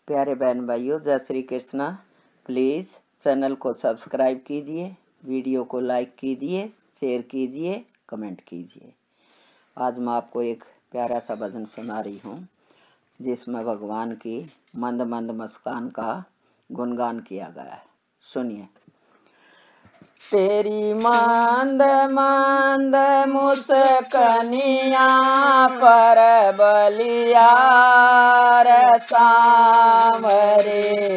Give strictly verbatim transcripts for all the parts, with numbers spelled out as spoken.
प्यारे बहन भाइयों, जय श्री कृष्णा। प्लीज़ चैनल को सब्सक्राइब कीजिए, वीडियो को लाइक कीजिए, शेयर कीजिए, कमेंट कीजिए। आज मैं आपको एक प्यारा सा भजन सुना रही हूँ जिसमें भगवान की मंद मंद मुस्कान का गुणगान किया गया है। सुनिए। तेरी मंद मंद मुस्कनिया पर बलिया रे सांवरे,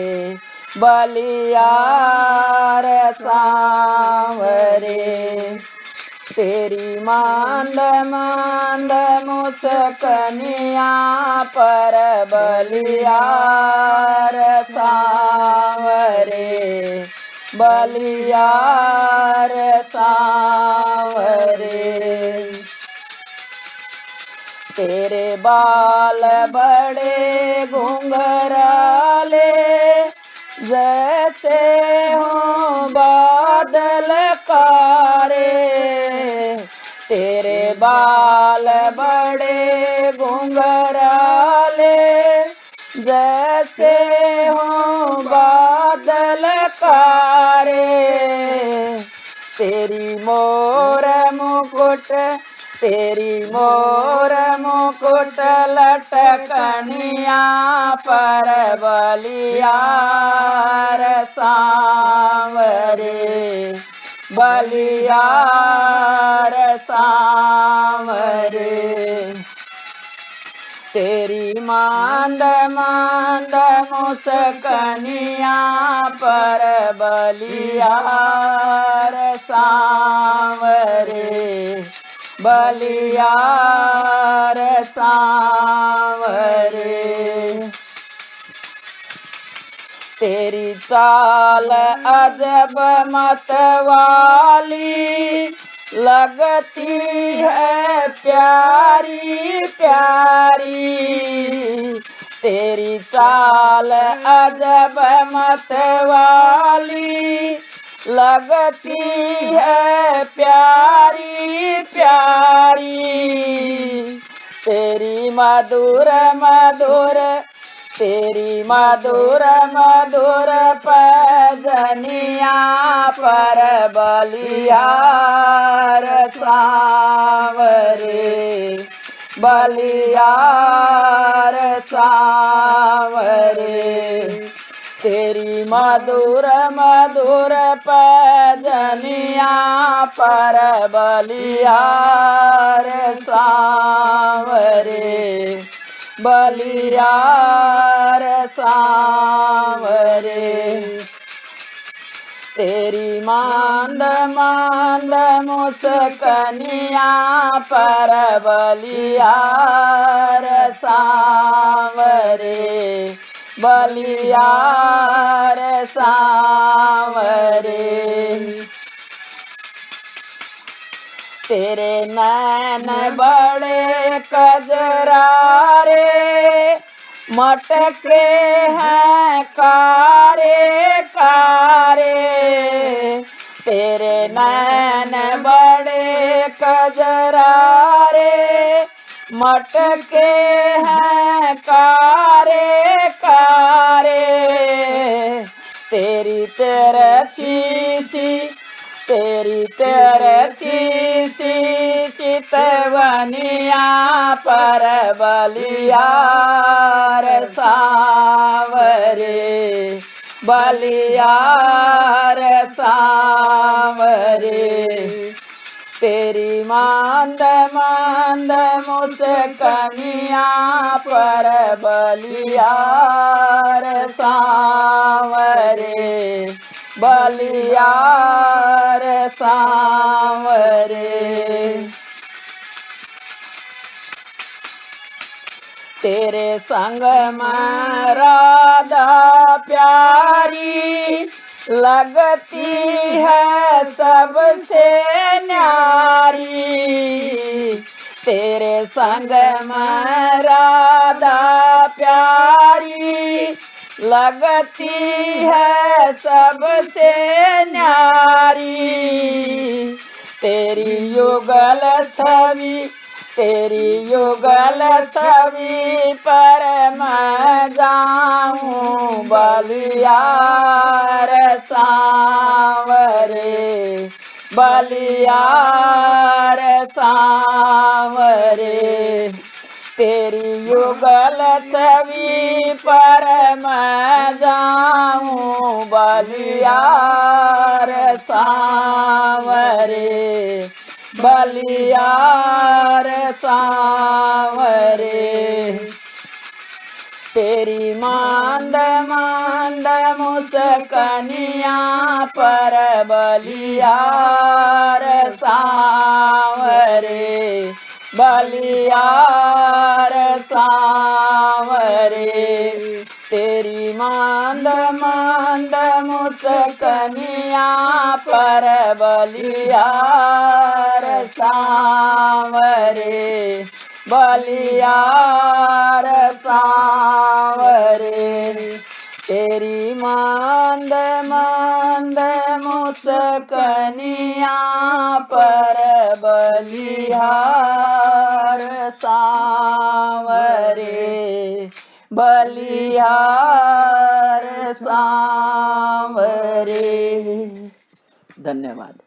बलिया रे सांवरे। तेरी मंद मंद मुस्कनिया पर बलिया रे सांवरे, बलिया रे सांवरे। तेरे बाल बड़े घुंघराले जैसे हो बादल कारे। तेरे बाल बड़े घुंघराले जैसे हो बादल कारे। तेरी मोर मुकुट, तेरी मोर मुकुट लटकनिया पर बलिया रे सांवरे, बलिया रे सांवरे। तेरी मंद मंद मुस्कनिया पर बलिया रे सांवरे, बलिया रे सांवरे। तेरी चाल अजब मतवाली लगती है प्यारी प्यारी। तेरी चाल अजब मतवाली लगती है प्यारी प्यारी। तेरी मधुर मधुर, तेरी मधुर मधुर पैजनिया पर बलिया रे सांवरे, बलिया रे सांवरे। तेरी मधुर मधुर पैजनिया पर बलिया रे सांवरे, बलिया रे सांवरे। तेरी मंद मंद मुस्कनिया पर बलिया रे सांवरे, बलिया रे सांवरे। तेरे नैन बड़े कजरारे मटके हैं कारे कारे। तेरे नैन बड़े कजरारे मटके हैं कारे कारे। तेरी तिरछी सी, तेरी तिरछी सी चितवनिया पर बलिया रे सांवरे, बलिया रे सांवरे। तेरी मंद मंद मुस्कनिया पर बलिया रे सांवरे, बलिया रे सांवरे। तेरे संग में राधा प्यारी लगती है सबसे न्यारी। तेरे संग में राधा प्यारी लगती है सबसे न्यारी। तेरी युगल छवि, तेरी युगल छवि पर मैं जाऊं बलियार सांवरे, बलियार सांवरे। तेरी युगल छवि पर मैं जाऊं बलियार सांवरे, बलियार सांवरे। तेरी मांद मांद मुस्कनिया पर बलियार सांवरे, बलियार सांवरे। तेरी मांद मांद मुस्कनिया पर बलियार सांवरे, बलियार सांवरे। तेरी मांद मांद मुस्कनिया पर बलिहार सांवरे, बलिहार सांवरे। धन्यवाद।